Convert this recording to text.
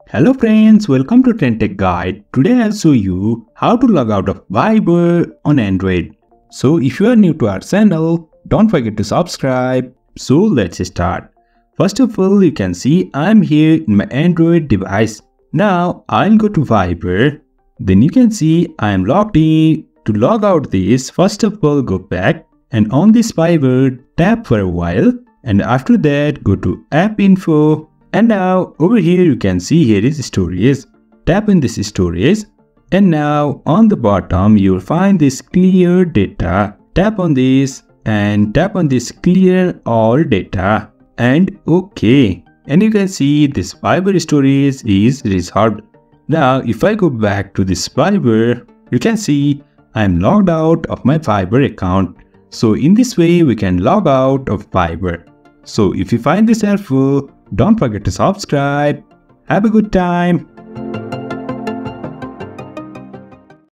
Hello friends, welcome to TrendTechGuide. Today I'll show you how to log out of Viber on Android. So if you are new to our channel, don't forget to subscribe. So let's start. First of all, you can see I'm here in my Android device. Now I'll go to Viber. Then you can see I'm logged in. To log out this, first of all go back and on this Viber tap for a while, and after that go to app info. And now over here you can see here is storage. Tap in this storage, and now on the bottom you will find this clear data. Tap on this and tap on this clear all data and OK. And you can see this Viber storage is resolved. Now if I go back to this Viber, you can see I am logged out of my Viber account. So in this way we can log out of Viber. So if you find this helpful, don't forget to subscribe. Have a good time.